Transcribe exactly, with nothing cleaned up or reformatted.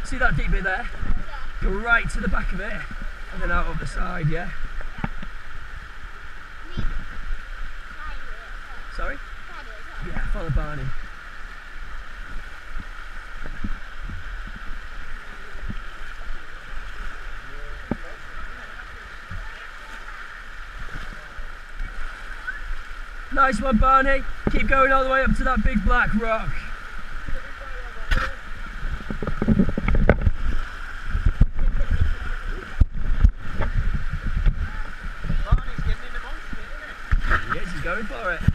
See that deep bit there? Go right to the back of it and then out of the side, yeah? Sorry? Yeah, follow Barney. Nice one, Barney. Keep going all the way up to that big black rock. Barney's getting in the monster, isn't it? He is, he's going for it.